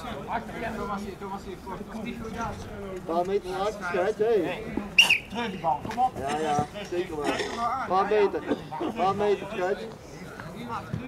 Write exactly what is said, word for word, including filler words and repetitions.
Een paar meter naar achter, scheids, hé. Terug die bal, kom op. Ja, ja, zeker wel. Een paar meter, een paar meter, scheids.